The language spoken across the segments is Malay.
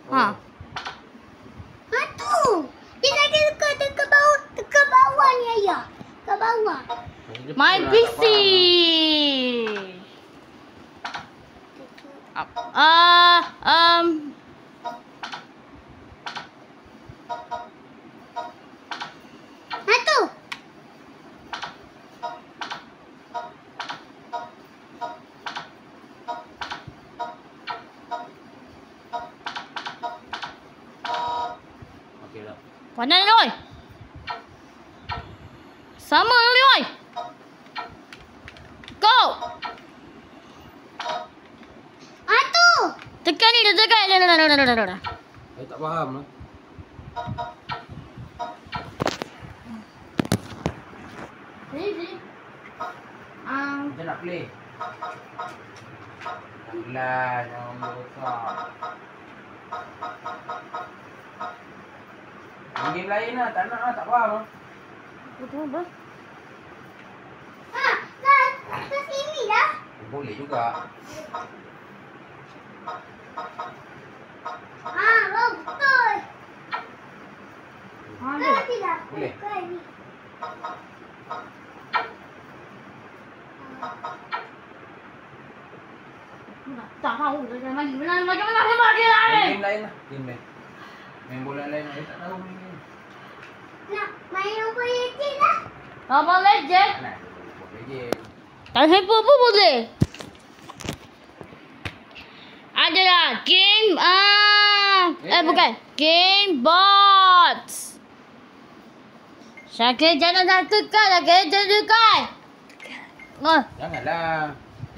Ha. Ha tu. Dia lagi dekat bawah. Dekat bawah ni ayah. Dekat bawah. My PC. Ha tu. Okey dah. Pandai ni, oi. Sama ni, oi. Go. Ha tu. Tekan ni, tekan. Saya tak faham lah. Sini. Macam nak play. Pelan, jangan besar. Game lain lah, tak nak lah, tak faham lah. Betul apa? Ha. Ke sini dah. Boleh juga. Ha, betul. Ada. Tidak. Boleh. Bukan ni. Tak tahu dah lagi. Macam dia lah. Game lain lah, game lain. Main bola lain, saya tak tahu main game. Nak main apa legend dah? Apa legend? Tak nak, boleh game. Tak siapa pun boleh. Adalah game bukan. Game bots. Syakir jangan nak tekan lah. Jangan tekan. Janganlah.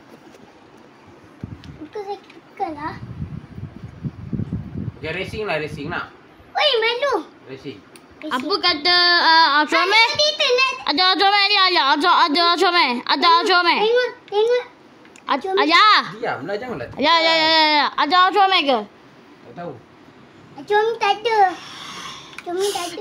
Bukan saya tekan lah. Okay, racing lah, racing nak. Oi, malu. Racing. Apa kata Ultraman? Kita nak Ada Ultraman ni ada. Ada Ultraman. Ada Ultraman. tengok. Ayah. Diamlah, janganlah. Ya. Ada Ultraman ke? Tak tahu. Acom tak ada. Acom tak ada.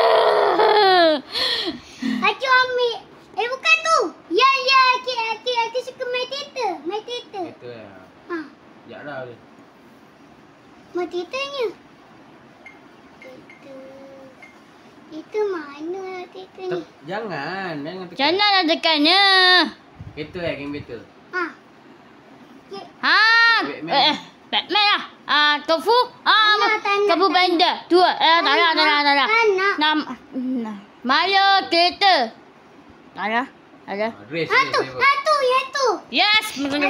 Acom ambil. Bukan tu. Ya. Aku suka main teater. Itu lah. Ha. Sekejap lah. Main teaternya. Teater mana lah teater ni? Jangan tekan. Jangan nak tekannya. Battle game battle. Ha. Batman. Batman lah. Kung Fu. Tak Kung Fu Panda. Dua. Tak ada. Nak. Mario Theater. Ada. Race. Ha tu. Yes.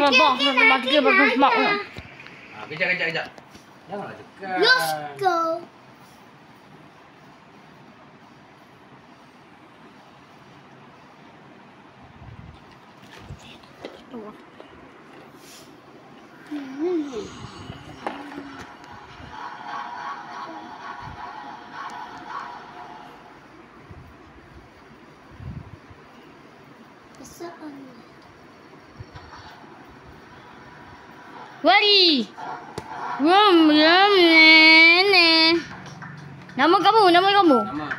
Kejap. Janganlah tekan. Let's go. Wari. Nama kamu. Nama.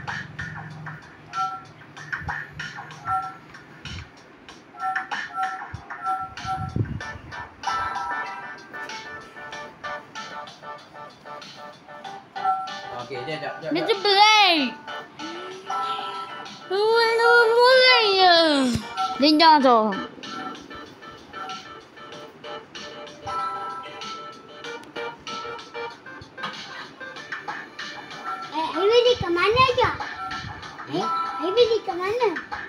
Okey, jap. Mr. Blake. Mulai ya. Linjang tu. Ivy ke mana aja? Ivy ke mana?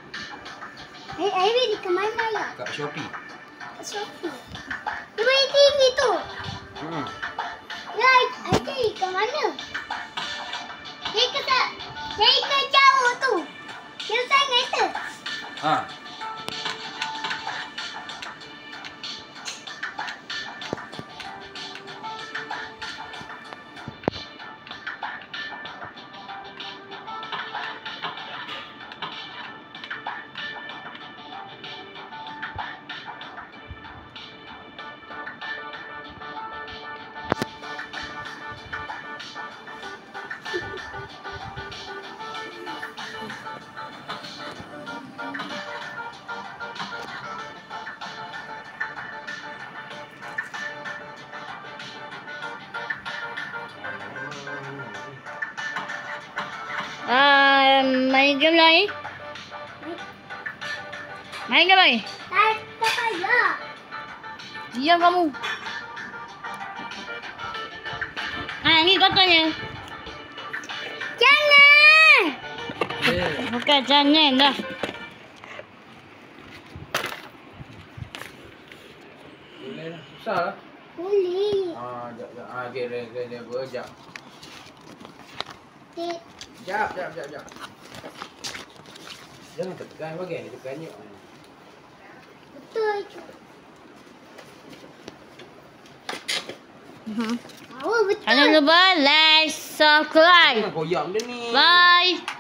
Ivy ke mana ya? Kat Shopee. Shopee. Ivy tinggi tu. Ya, Ivy ke mana? Dia ke jauh tu. Dia sana tu. Ha. Main game lain. Main game lain. Tak payah. Diam kamu. Ni katanya. Jangan. Bukan jangan dah. Boleh lah. Susah lah. Boleh. Sekejap. Dia berjap. Okey. Jap. Jangan tekan bagian ni, tekan je. Betul. Betul. Jangan lupa like, subscribe. Jangan koyak benda ni. Bye.